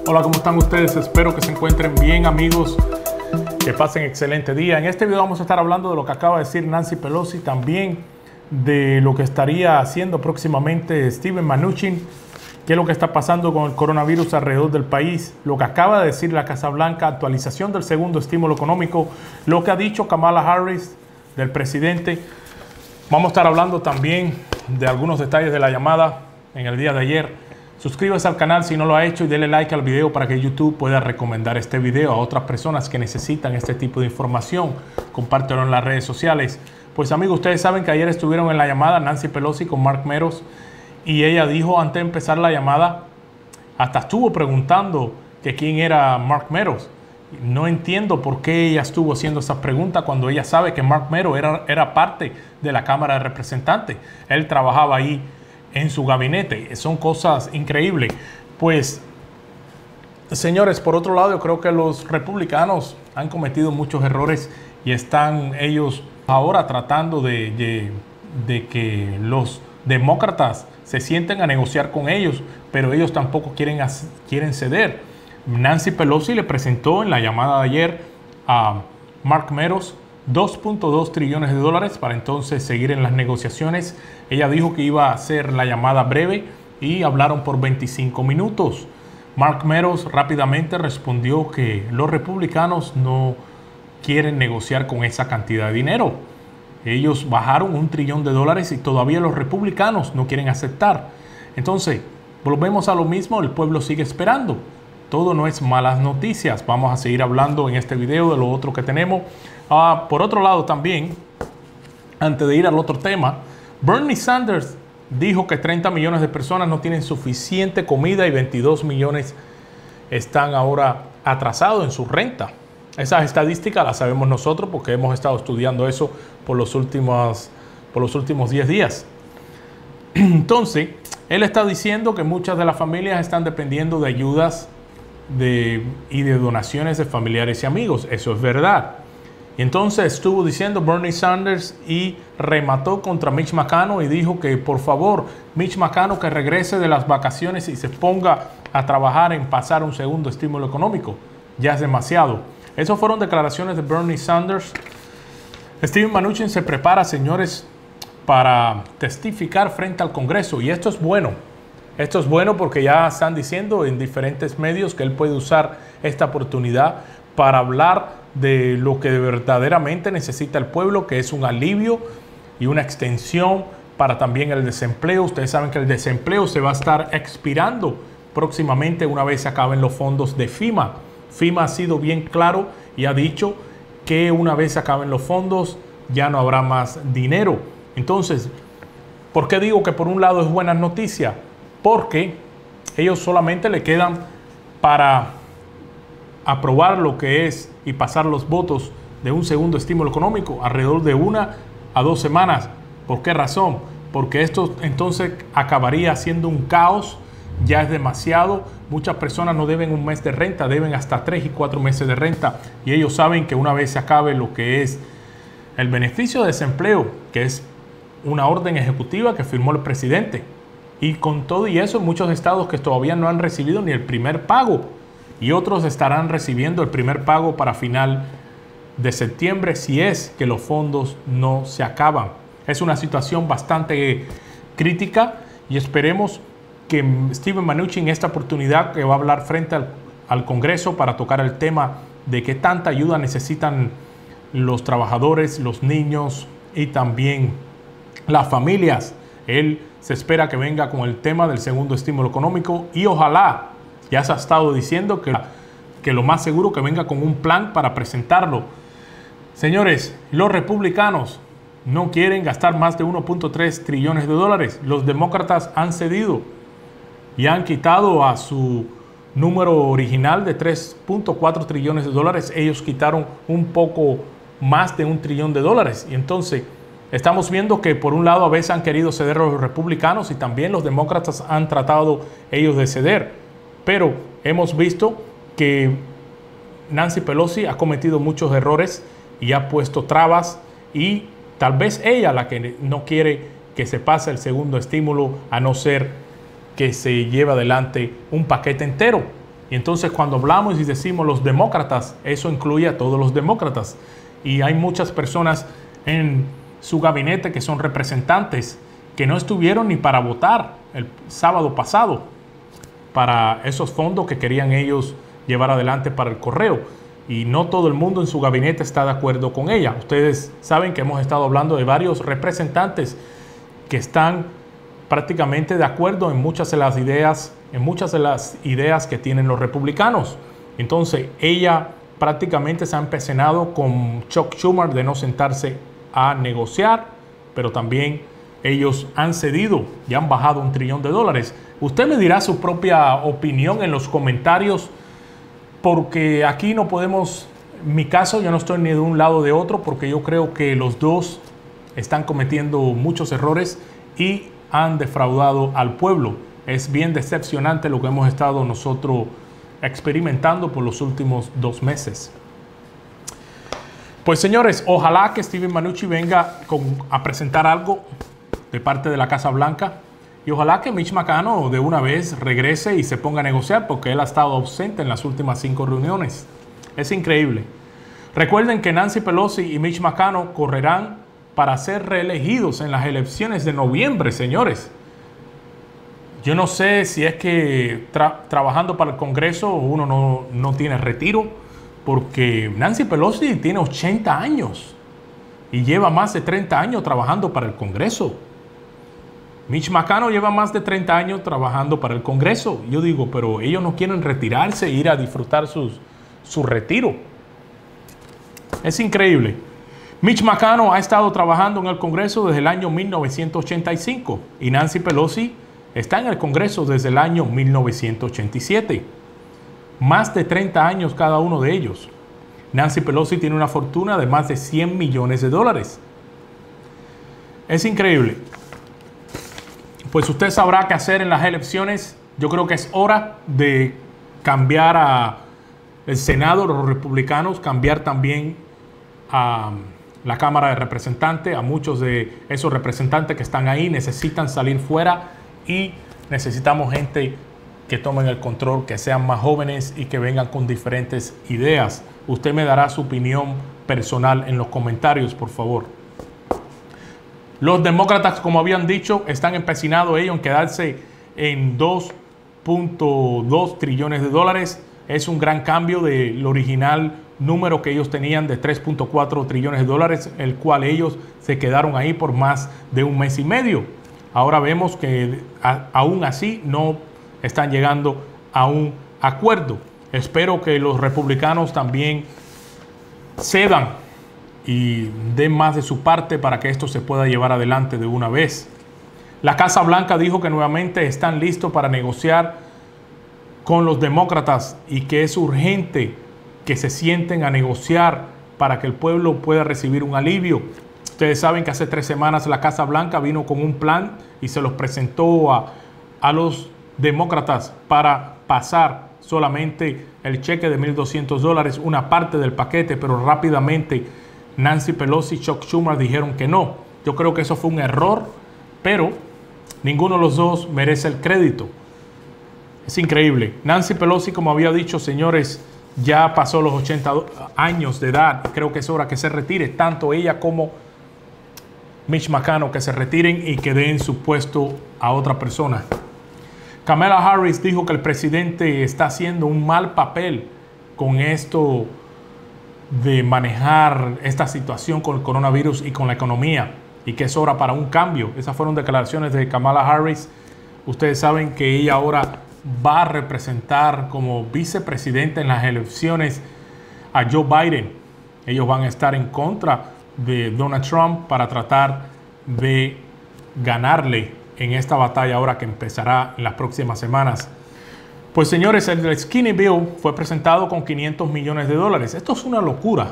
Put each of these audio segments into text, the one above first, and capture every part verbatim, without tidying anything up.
Hola, ¿cómo están ustedes? Espero que se encuentren bien, amigos, que pasen excelente día. En este video vamos a estar hablando de lo que acaba de decir Nancy Pelosi, también de lo que estaría haciendo próximamente Steven Mnuchin, qué es lo que está pasando con el coronavirus alrededor del país, lo que acaba de decir la Casa Blanca, actualización del segundo estímulo económico, lo que ha dicho Kamala Harris, del presidente. Vamos a estar hablando también de algunos detalles de la llamada en el día de ayer. Suscríbase al canal si no lo ha hecho y dele like al video para que YouTube pueda recomendar este video a otras personas que necesitan este tipo de información. Compártelo en las redes sociales. Pues amigos, ustedes saben que ayer estuvieron en la llamada Nancy Pelosi con Mark Meadows y ella dijo antes de empezar la llamada, hasta estuvo preguntando que quién era Mark Meadows. No entiendo por qué ella estuvo haciendo esa pregunta cuando ella sabe que Mark Meadows era, era parte de la Cámara de Representantes. Él trabajaba ahí en su gabinete. Son cosas increíbles. Pues, señores, por otro lado, yo creo que los republicanos han cometido muchos errores y están ellos ahora tratando de, de, de que los demócratas se sienten a negociar con ellos, pero ellos tampoco quieren, quieren ceder. Nancy Pelosi le presentó en la llamada de ayer a Mark Meadows dos punto dos trillones de dólares para entonces seguir en las negociaciones. Ella dijo que iba a hacer la llamada breve y hablaron por veinticinco minutos. Mark Meadows rápidamente respondió que los republicanos no quieren negociar con esa cantidad de dinero. Ellos bajaron un trillón de dólares y todavía los republicanos no quieren aceptar. Entonces, volvemos a lo mismo, el pueblo sigue esperando. Todo no es malas noticias. Vamos a seguir hablando en este video de lo otro que tenemos. Uh, por otro lado también, antes de ir al otro tema, Bernie Sanders dijo que treinta millones de personas no tienen suficiente comida y veintidós millones están ahora atrasados en su renta. Esas estadísticas las sabemos nosotros porque hemos estado estudiando eso por los últimos, por los últimos diez días. Entonces, él está diciendo que muchas de las familias están dependiendo de ayudas de, y de donaciones de familiares y amigos. Eso es verdad. Y entonces estuvo diciendo Bernie Sanders y remató contra Mitch McConnell y dijo que por favor Mitch McConnell que regrese de las vacaciones y se ponga a trabajar en pasar un segundo estímulo económico. Ya es demasiado. Esas fueron declaraciones de Bernie Sanders. Steven Mnuchin se prepara, señores, para testificar frente al Congreso. Y esto es bueno. Esto es bueno porque ya están diciendo en diferentes medios que él puede usar esta oportunidad para hablar de lo que verdaderamente necesita el pueblo, que es un alivio y una extensión para también el desempleo. Ustedes saben que el desempleo se va a estar expirando próximamente una vez se acaben los fondos de FEMA. FEMA ha sido bien claro y ha dicho que una vez se acaben los fondos ya no habrá más dinero. Entonces, ¿por qué digo que por un lado es buena noticia? Porque ellos solamente le quedan para aprobar lo que es y pasar los votos de un segundo estímulo económico alrededor de una a dos semanas. ¿Por qué razón? Porque esto entonces acabaría siendo un caos, ya es demasiado. Muchas personas no deben un mes de renta, deben hasta tres y cuatro meses de renta. Y ellos saben que una vez se acabe lo que es el beneficio de desempleo, que es una orden ejecutiva que firmó el presidente. Y con todo y eso, muchos estados que todavía no han recibido ni el primer pago. Y otros estarán recibiendo el primer pago para final de septiembre si es que los fondos no se acaban. Es una situación bastante crítica y esperemos que Steven Mnuchin en esta oportunidad que va a hablar frente al, al Congreso para tocar el tema de qué tanta ayuda necesitan los trabajadores, los niños y también las familias. Él se espera que venga con el tema del segundo estímulo económico y ojalá, ya se ha estado diciendo que, que lo más seguro que venga con un plan para presentarlo. Señores, los republicanos no quieren gastar más de uno punto tres trillones de dólares. Los demócratas han cedido y han quitado a su número original de tres punto cuatro trillones de dólares. Ellos quitaron un poco más de un trillón de dólares. Y entonces estamos viendo que por un lado a veces han querido ceder a los republicanos y también los demócratas han tratado ellos de ceder. Pero hemos visto que Nancy Pelosi ha cometido muchos errores y ha puesto trabas y tal vez ella la que no quiere que se pase el segundo estímulo a no ser que se lleve adelante un paquete entero. Y entonces cuando hablamos y decimos los demócratas, eso incluye a todos los demócratas. Y hay muchas personas en su gabinete que son representantes que no estuvieron ni para votar el sábado pasado para esos fondos que querían ellos llevar adelante para el correo. Y no todo el mundo en su gabinete está de acuerdo con ella. Ustedes saben que hemos estado hablando de varios representantes que están prácticamente de acuerdo en muchas de las ideas, en muchas de las ideas que tienen los republicanos. Entonces, ella prácticamente se ha empecinado con Chuck Schumer de no sentarse a negociar, pero también ellos han cedido y han bajado un trillón de dólares. Usted me dirá su propia opinión en los comentarios, porque aquí no podemos, en mi caso yo no estoy ni de un lado de otro, porque yo creo que los dos están cometiendo muchos errores y han defraudado al pueblo. Es bien decepcionante lo que hemos estado nosotros experimentando por los últimos dos meses. Pues señores, ojalá que Steven Mnuchin venga con, a presentar algo de parte de la Casa Blanca y ojalá que Mitch McConnell de una vez regrese y se ponga a negociar, porque él ha estado ausente en las últimas cinco reuniones. Es increíble. Recuerden que Nancy Pelosi y Mitch McConnell correrán para ser reelegidos en las elecciones de noviembre, señores. Yo no sé si es que tra trabajando para el Congreso uno no, no tiene retiro, porque Nancy Pelosi tiene ochenta años y lleva más de treinta años trabajando para el Congreso. Mitch McConnell lleva más de treinta años trabajando para el Congreso. Yo digo, pero ellos no quieren retirarse e ir a disfrutar sus, su retiro. Es increíble. Mitch McConnell ha estado trabajando en el Congreso desde el año mil novecientos ochenta y cinco y Nancy Pelosi está en el Congreso desde el año mil novecientos ochenta y siete. Más de treinta años cada uno de ellos. Nancy Pelosi tiene una fortuna de más de cien millones de dólares. Es increíble. Pues usted sabrá qué hacer en las elecciones. Yo creo que es hora de cambiar a el Senado, los republicanos, cambiar también a la Cámara de Representantes. A muchos de esos representantes que están ahí necesitan salir fuera y necesitamos gente que tomen el control, que sean más jóvenes y que vengan con diferentes ideas. Usted me dará su opinión personal en los comentarios, por favor. Los demócratas, como habían dicho, están empecinados ellos en quedarse en dos punto dos trillones de dólares. Es un gran cambio del original número que ellos tenían de tres punto cuatro trillones de dólares, el cual ellos se quedaron ahí por más de un mes y medio. Ahora vemos que a, aún así no están llegando a un acuerdo. Espero que los republicanos también cedan y den más de su parte para que esto se pueda llevar adelante de una vez. La Casa Blanca dijo que nuevamente están listos para negociar con los demócratas y que es urgente que se sienten a negociar para que el pueblo pueda recibir un alivio. Ustedes saben que hace tres semanas la Casa Blanca vino con un plan y se los presentó a, a los demócratas para pasar solamente el cheque de mil doscientos dólares, una parte del paquete, pero rápidamente Nancy Pelosi y Chuck Schumer dijeron que no. Yo creo que eso fue un error, pero ninguno de los dos merece el crédito. Es increíble. Nancy Pelosi, como había dicho, señores, ya pasó los ochenta años de edad. Creo que es hora que se retire, tanto ella como Mitch McConnell, que se retiren y que den su puesto a otra persona. Kamala Harris dijo que el presidente está haciendo un mal papel con esto de manejar esta situación con el coronavirus y con la economía, y que es hora para un cambio. Esas fueron declaraciones de Kamala Harris. Ustedes saben que ella ahora va a representar como vicepresidente en las elecciones a Joe Biden. Ellos van a estar en contra de Donald Trump para tratar de ganarle en esta batalla ahora que empezará en las próximas semanas. Pues señores, el Skinny Bill fue presentado con quinientos millones de dólares. Esto es una locura.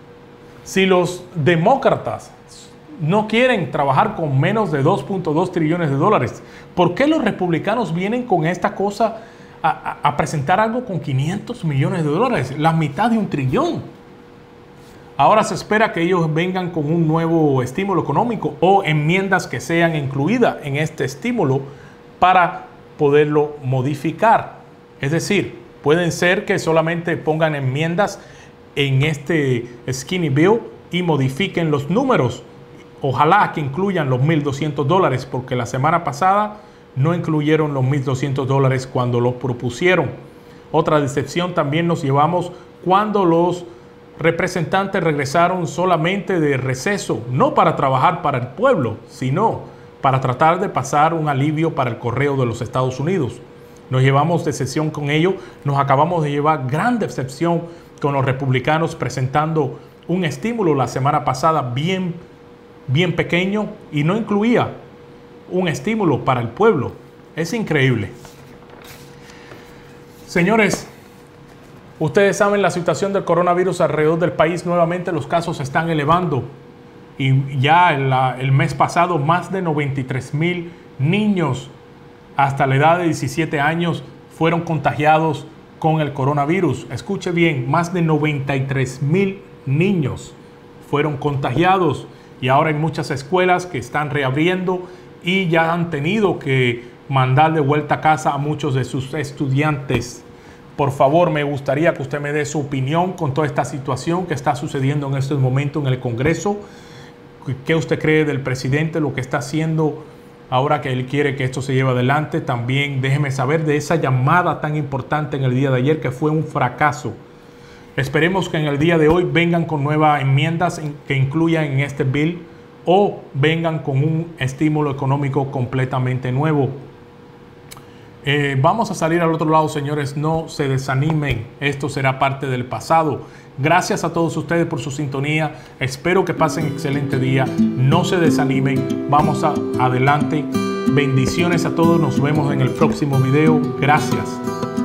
Si los demócratas no quieren trabajar con menos de dos punto dos trillones de dólares, ¿por qué los republicanos vienen con esta cosa a, a, a presentar algo con quinientos millones de dólares? La mitad de un trillón. Ahora se espera que ellos vengan con un nuevo estímulo económico o enmiendas que sean incluidas en este estímulo para poderlo modificar. Es decir, Pueden ser que solamente pongan enmiendas en este skinny bill y modifiquen los números. Ojalá que incluyan los mil doscientos dólares, porque la semana pasada no incluyeron los mil doscientos dólares cuando lo propusieron. Otra decepción también nos llevamos cuando los representantes regresaron solamente de receso, no para trabajar para el pueblo, sino para tratar de pasar un alivio para el correo de los Estados Unidos. Nos llevamos decepción con ello, nos acabamos de llevar gran decepción con los republicanos presentando un estímulo la semana pasada bien, bien pequeño y no incluía un estímulo para el pueblo. Es increíble. Señores, ustedes saben la situación del coronavirus alrededor del país. Nuevamente los casos se están elevando y ya el, el mes pasado más de noventa y tres mil niños hasta la edad de diecisiete años fueron contagiados con el coronavirus. Escuche bien, más de noventa y tres mil niños fueron contagiados y ahora hay muchas escuelas que están reabriendo y ya han tenido que mandar de vuelta a casa a muchos de sus estudiantes. Por favor, me gustaría que usted me dé su opinión con toda esta situación que está sucediendo en estos momentos en el Congreso. ¿Qué usted cree del presidente, lo que está haciendo ahora que él quiere que esto se lleve adelante? También déjeme saber de esa llamada tan importante en el día de ayer que fue un fracaso. Esperemos que en el día de hoy vengan con nuevas enmiendas que incluyan en este bill o vengan con un estímulo económico completamente nuevo. Eh, vamos a salir al otro lado, señores. No se desanimen. Esto será parte del pasado. Gracias a todos ustedes por su sintonía. Espero que pasen excelente día. No se desanimen. Vamos a, adelante. Bendiciones a todos. Nos vemos en el próximo video. Gracias.